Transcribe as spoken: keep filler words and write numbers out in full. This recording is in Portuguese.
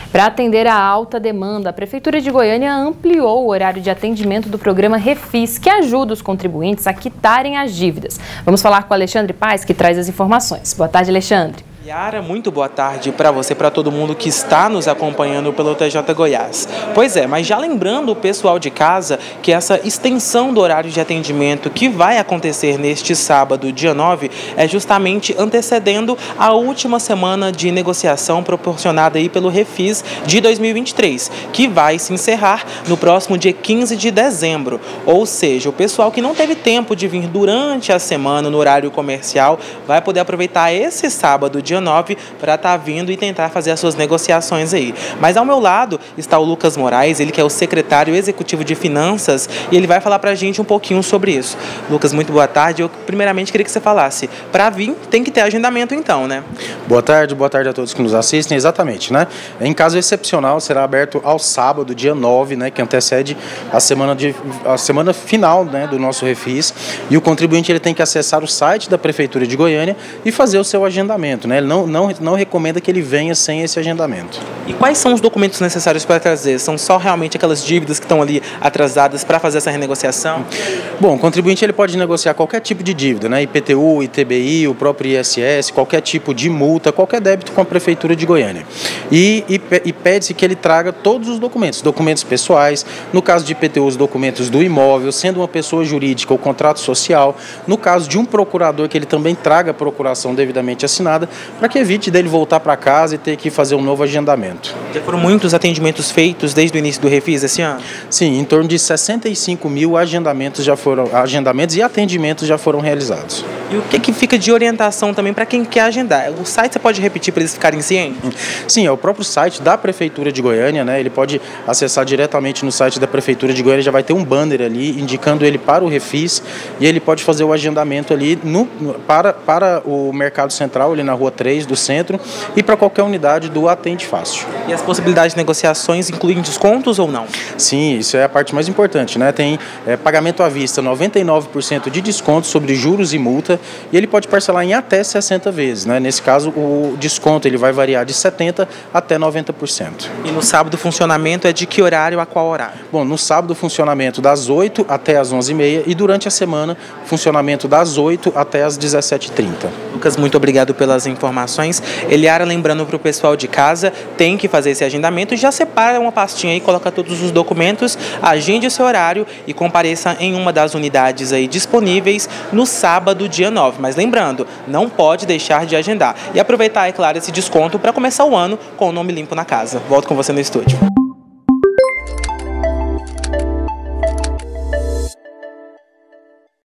Para atender a alta demanda, a Prefeitura de Goiânia ampliou o horário de atendimento do programa Refis, que ajuda os contribuintes a quitarem as dívidas. Vamos falar com o Alexandre Paes, que traz as informações. Boa tarde, Alexandre. Yara, muito boa tarde para você, para todo mundo que está nos acompanhando pelo T J Goiás. Pois é, mas já lembrando o pessoal de casa que essa extensão do horário de atendimento que vai acontecer neste sábado, dia nove, é justamente antecedendo a última semana de negociação proporcionada aí pelo Refis de dois mil e vinte e três, que vai se encerrar no próximo dia quinze de dezembro. Ou seja, o pessoal que não teve tempo de vir durante a semana no horário comercial vai poder aproveitar esse sábado, dia nove, para estar vindo e tentar fazer as suas negociações aí. Mas ao meu lado está o Lucas Moraes, ele que é o secretário executivo de Finanças, e ele vai falar para a gente um pouquinho sobre isso. Lucas, muito boa tarde. Eu primeiramente queria que você falasse, para vir tem que ter agendamento então, né? Boa tarde, boa tarde a todos que nos assistem. Exatamente, né? Em caso excepcional, será aberto ao sábado, dia nove, né, que antecede a semana, de, a semana final, né, do nosso Refis, e o contribuinte ele tem que acessar o site da Prefeitura de Goiânia e fazer o seu agendamento, né? Ele não, não, não recomenda que ele venha sem esse agendamento. E quais são os documentos necessários para trazer? São só realmente aquelas dívidas que estão ali atrasadas para fazer essa renegociação? Bom, o contribuinte ele pode negociar qualquer tipo de dívida, né? I P T U, I T B I, o próprio I S S, qualquer tipo de multa, qualquer débito com a Prefeitura de Goiânia. E, e, e pede-se que ele traga todos os documentos, documentos pessoais, no caso de I P T U, os documentos do imóvel, sendo uma pessoa jurídica, o contrato social, no caso de um procurador, que ele também traga a procuração devidamente assinada, para que evite dele voltar para casa e ter que fazer um novo agendamento. Já foram muitos atendimentos feitos desde o início do Refis esse ano? Sim, em torno de sessenta e cinco mil agendamentos já foram, agendamentos e atendimentos já foram realizados. E o que, que fica de orientação também para quem quer agendar? O site você pode repetir para eles ficarem cientes? Sim, é o próprio site da Prefeitura de Goiânia, né? Ele pode acessar diretamente no site da Prefeitura de Goiânia, já vai ter um banner ali indicando ele para o Refis, e ele pode fazer o agendamento ali no, para, para o Mercado Central, ali na Rua três do centro, e para qualquer unidade do Atende Fácil. E as possibilidades de negociações incluem descontos ou não? Sim, isso é a parte mais importante, né? Tem é, pagamento à vista, noventa e nove por cento de desconto sobre juros e multa, e ele pode parcelar em até sessenta vezes, né? Nesse caso, o desconto ele vai variar de setenta por cento até noventa por cento. E no sábado o funcionamento é de que horário a qual horário? Bom, no sábado o funcionamento das oito até as onze e meia, e durante a semana funcionamento das oito até as dezessete e trinta. Lucas, muito obrigado pelas informações. Eliara, lembrando para o pessoal de casa, tem que fazer esse agendamento, já separa uma pastinha aí, coloca todos os documentos, agende o seu horário e compareça em uma das unidades aí disponíveis no sábado, dia nove. Mas lembrando, não pode deixar de agendar. E aproveitar, é claro, esse desconto para começar o ano com o nome limpo na casa. Volto com você no estúdio.